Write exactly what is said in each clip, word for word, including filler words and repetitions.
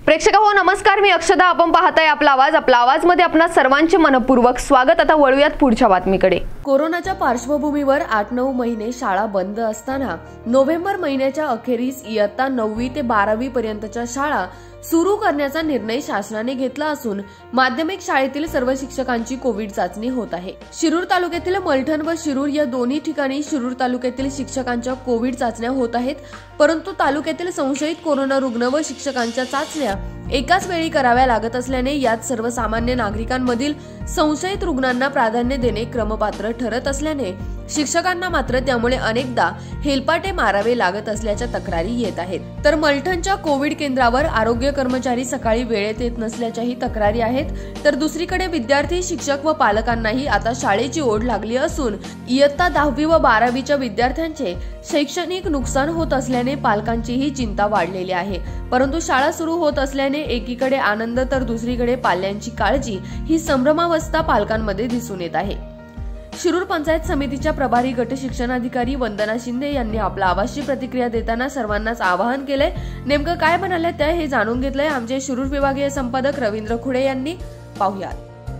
प्रेक्षकांनो नमस्कार, मी अक्षदा. आपण पाहताय आपला आवाज. आपला आवाज मध्ये आपणा सर्वांचे मनपूर्वक स्वागत. आता वळूयात पुढच्या बातमीकडे. कोरोनाच्या पार्श्वभूमीवर आठ नऊ महिने शाळा बंद असताना नोव्हेंबर महिन्याच्या अखेरीस इयत्ता नववी ते बारावी पर्यंतच्या शाळा सुरू करण्याचा निर्णय शासनाने घेतला असून माध्यमिक शाळेतील सर्व शिक्षकांची कोविड चाचणी होत आहे. शिरूर तालुक्यातील मलठण व शिरूर या दोन्ही ठिकाणी शिरूर तालुक्यातील शिक्षकांच्या कोविड चाचण्या होत आहेत. परंतु तालुक्यातील संशयित कोरोना रुग्ण व शिक्षकांच्या चाचण्या एकाच वेळी कराव्या लागत असल्याने यात सर्वसामान्य नागरिकांमधील संशयित रुग्णांना प्राधान्य देणे क्रमपात्र ठरत असल्याने शिक्षकांना मात्र त्यामुळे अनेकदा हेलपाटे मारावे लागत असल्याच्या तक्रारी येत आहेत. तर मलठणच्या कोविड केंद्रावर आरोग्य कर्मचारी सकाळी वेळेत येत नसल्याच्याही तक्रारी आहेत. तर दुसरीकडे विद्यार्थी, शिक्षक व पालकांनाही आता शाळेची ओढ लागली असून इयत्ता दहावी व बारावीच्या विद्यार्थ्यांचे शैक्षणिक नुकसान होत असल्याने पालकांचीही चिंता वाढलेली आहे. परंतु शाळा सुरू होत असल्याने एकीकडे आनंद तर दुसरीकडे पाल्यांची काळजी ही संभ्रमावस्था पालकांमध्ये दिसून येत आहे. शिरूर पंचायत समितीच्या प्रभारी गट शिक्षणाधिकारी वंदना शिंदे यांनी आपल्या आवाजची प्रतिक्रिया देताना सर्वांनाच आवाहन केलंय. नेमकं काय म्हणाले त्या हे जाणून घेतलंय आमचे शिरूर विभागीय संपादक रवींद्र खुडे यांनी. पाहूयात.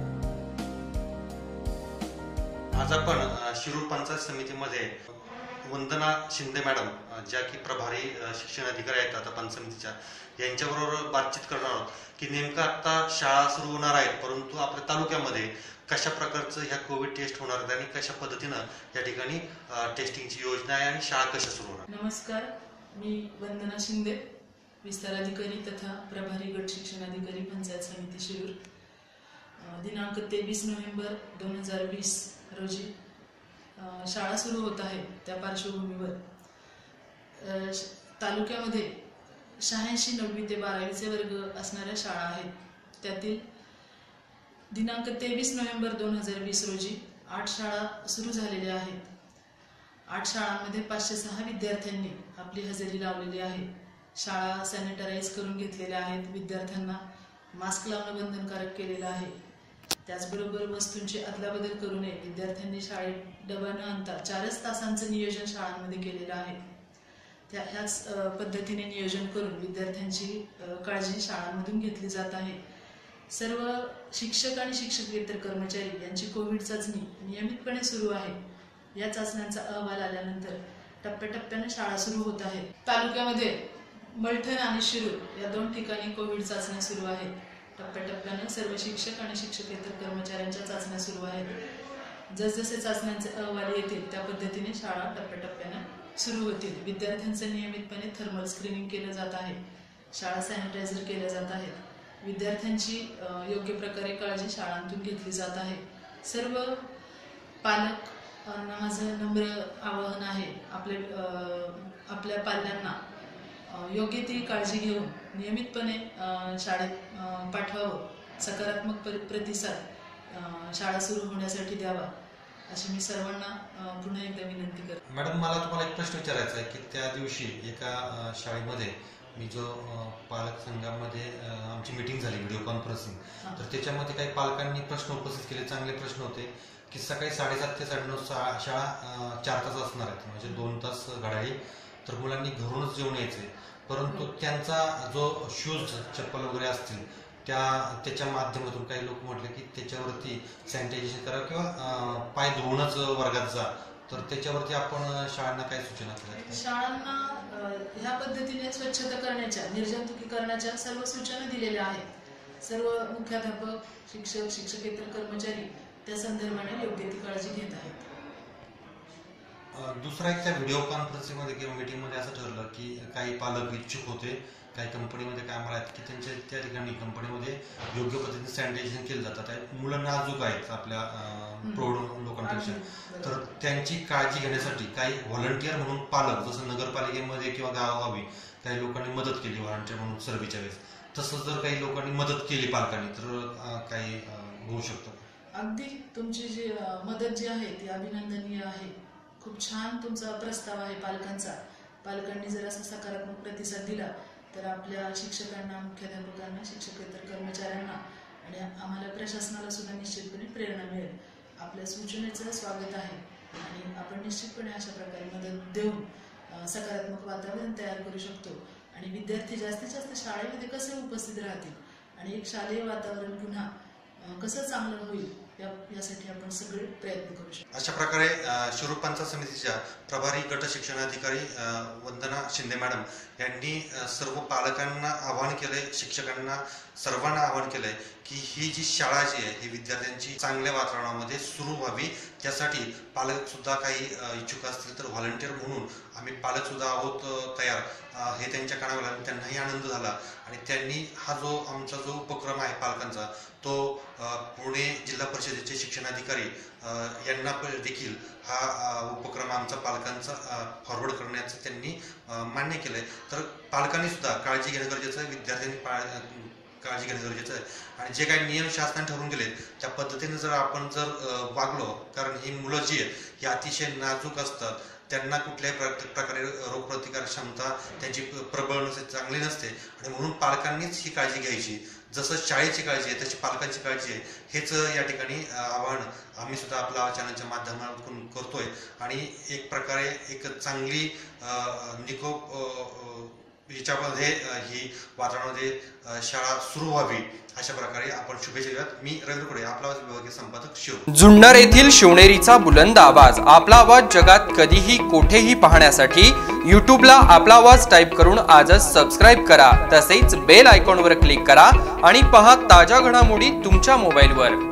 आज आपण शिरूर पंचायत समितीमध्ये वंदना शिंदे मॅडम ज्या की प्रभारी शिक्षण अधिकारी आहेत आता पंचायत समितीच्या, यांच्याबरोबर बातचीत करणार आहोत की नेमकं आता शाळा सुरू होणार आहेत, परंतु आपल्या तालुक्यामध्ये कशा प्रकारचं ह्या कोविड टेस्ट होणार आहेत आणि कशा पद्धतीनं या ठिकाणी टेस्टिंगची योजना आहे आणि शाळा कशा सुरू होणार. नमस्कार, मी वंदना शिंदे, विस्तार अधिकारी तथा प्रभारी गट शिक्षण अधिकारी पंचायत समिती शिरूर. दिनांक तेवीस नोव्हेंबर दोन हजार वीस रोजी शाळा सुरू होत आहे. त्या पार्श्वभूमीवर तालुक्यामध्ये शहाऐंशी नववी ते बारावीचे वर्ग असणाऱ्या शाळा आहेत. त्यातील दिनांक तेवीस नोव्हेंबर दोन हजार वीस रोजी आठ शाळा सुरू झालेल्या आहेत. आठ शाळांमध्ये पाचशे सहा विद्यार्थ्यांनी आपली हजेरी लावलेली आहे. शाळा सॅनिटायझ करून घेतलेल्या आहेत. विद्यार्थ्यांना मास्क लावणं बंधनकारक केलेलं आहे. त्याचबरोबर वस्तूंची अदलाबदल करू नये. विद्यार्थ्यांनी शाळेत डबा न आणता चारच तासांचं नियोजन शाळांमध्ये केलेलं आहे. त्या ह्याच पद्धतीने नियोजन करून विद्यार्थ्यांची काळजी शाळांमधून घेतली जात आहे. सर्व शिक्षक आणि शिक्षकेतर कर्मचारी यांची कोविड चाचणी नियमितपणे सुरू आहे. या चाचण्यांचा अहवाल आल्यानंतर टप्प्याटप्प्याने शाळा सुरू होत आहे. तालुक्यामध्ये मलठण आणि शिरूर या दोन ठिकाणी कोविड चाचण्या सुरू आहेत. टप्प्याटप्प्याने सर्व शिक्षक आणि शिक्षकेतर कर्मचाऱ्यांच्या चाचण्या सुरू आहेत. जसजसे चाचण्यांचे अहवाल येतील त्या पद्धतीने शाळा टप्प्याटप्प्याने सुरू होतील. विद्यार्थ्यांचं नियमितपणे थर्मल स्क्रीनिंग केलं जात आहे. शाळा सॅनिटायझर केल्या जात आहेत. विद्यार्थ्यांची योग्य प्रकारे काळजी शाळांतून घेतली जात आहे. सर्व पालकांना माझं नम्र आवाहन आहे, आपले आपल्या पाल्यांना योग्य ती काळजी घेऊन नियमितपणे शाळेत पाठवावं. सकारात्मक प्रतिसाद शाळा सुरू होण्यासाठी द्यावा अशी मी सर्वांना पुन्हा एकदा विनंती करते. मॅडम, मला तुम्हाला एक प्रश्न विचारायचा आहे की त्या दिवशी एका शाळेमध्ये मी जो पालक संघामध्ये आमची मीटिंग झाली व्हिडिओ कॉन्फरन्सिंग, तर त्याच्यामध्ये काही पालकांनी प्रश्न उपस्थित केले. चांगले प्रश्न होते की सकाळी साडेसात ते साडेनऊ शाळा चार तास असणार आहेत, म्हणजे दोन तास घड्याळी, तर मुलांनी घरूनच जेवण यायचे. परंतु त्यांचा जो शूज चप्पल वगैरे असतील त्या त्याच्या माध्यमातून काही लोक म्हटले की त्याच्यावरती सॅनिटायझेशन करा किंवा पाय धुवूनच वर्गात जा. तर त्याच्यावरती आपण शाळांना काय सूचना केल्या? शाळांना ह्या पद्धतीने स्वच्छता करण्याच्या, निर्जंतुकीकरणाच्या सर्व सूचना दिलेल्या आहेत. सर्व मुख्याध्यापक, शिक्षक, शिक्षकेतर कर्मचारी त्या संदर्भाने योग्य ती काळजी घेत आहेत. दुसरा एक त्या व्हिडिओ कॉन्फरन्सिंगमध्ये किंवा मीटिंगमध्ये असं ठरलं की काही पालक इच्छुक होते, काही कंपनीमध्ये कामाला आहेत की त्यांच्या त्या ठिकाणी कंपनीमध्ये योग्य पद्धतीने सॅनिटायझेशन केलं जातात. मुलं नाजूक आहेत आपल्या प्रौढ लोकांपेक्षा, तर त्यांची काळजी घेण्यासाठी काही व्हॉलंटियर म्हणून पालक, जसं नगरपालिकेमध्ये किंवा गावोगावी काही लोकांनी मदत केली व्हॉलंटियर म्हणून सर्व्हिसच्या वेळेस, तसंच जर काही लोकांनी मदत केली पालकांनी तर काही होऊ शकतं. अगदी तुमची जी मदत जी आहे ती अभिनंदनीय आहे. खूप छान तुमचा प्रस्ताव आहे पालकांचा. पालकांनी जर असा सकारात्मक प्रतिसाद दिला तर आपल्या शिक्षकांना, मुख्याध्यापकांना, शिक्षकेतर कर्मचाऱ्यांना आणि आम्हाला प्रशासनाला सुद्धा निश्चितपणे प्रेरणा मिळेल. आपल्या सूचनेचं स्वागत आहे आणि आपण निश्चितपणे अशा प्रकारे मदत देऊन सकारात्मक वातावरण तयार करू शकतो आणि विद्यार्थी जास्तीत जास्त शाळेमध्ये कसे उपस्थित राहतील आणि एक शालेय वातावरण पुन्हा कसं चांगलं होईल यासाठी आपण सगळे प्रयत्न करू शकतो। अशा प्रकारे शिरूर पंचायत समितीच्या प्रभारी गट शिक्षणाधिकारी वंदना शिंदे मॅडम यांनी सर्व पालकांना आवाहन केले, शिक्षकांना सर्वांना आवाहन केलंय की ही जी शाळा जी आहे ही विद्यार्थ्यांची चांगल्या वातावरणामध्ये सुरू व्हावी, त्यासाठी पालक सुद्धा काही इच्छुक असतील तर व्हॉलंटियर म्हणून आम्ही पालक सुद्धा आहोत तयार, हे त्यांच्या कानावर आलं, त्यांनाही आनंद झाला आणि त्यांनी हा जो आमचा जो उपक्रम आहे पालकांचा तो पुणे जिल्हा परिषदेचे शिक्षणाधिकारी यांना देखील हा उपक्रम आमचा पालकांचा फॉरवर्ड करण्याचं त्यांनी मान्य केलंय। तर पालकांनी सुद्धा काळजी घेणं गरजेचं आहे, विद्यार्थ्यांनी काळजी घेणं गरजेचं आहे आणि जे काही नियम शासनाने ठरवून गेले त्या पद्धतीने जर आपण जर वागलो, कारण ही मुलं जी आहेत ही अतिशय नाजूक असतात, त्यांना कुठल्याही प्रकारे रोगप्रतिकार क्षमता त्यांची प्रबळ नसते, चांगली नसते आणि म्हणून पालकांनीच ही काळजी घ्यायची, जसं शाळेची काळजी आहे तशी पालकांची काळजी आहे, हेच या ठिकाणी आवाहन आम्ही सुद्धा आपल्या चॅनलच्या माध्यमातून करतोय आणि एक प्रकारे एक चांगली निकोप याच्यामध्ये ही वातावरणामध्ये शाळा सुरू व्हावी अशा प्रकारे आपण शुभेच्छा देऊयात। मी रवींद्र कुडे, आपला आवाज विभागीय संपादक शिरूर। जुन्नर येथील शिवनेरीचा बुलंद आवाज, आपला आवाज जगात कधीही कोठेही पाहण्यासाठी यूट्यूबला आपला आवाज टाइप करून आजच सबस्क्राइब करा, तसेच बेल आयकॉनवर क्लिक करा आणि पहा ताज्या घडामोडी तुमच्या मोबाईलवर।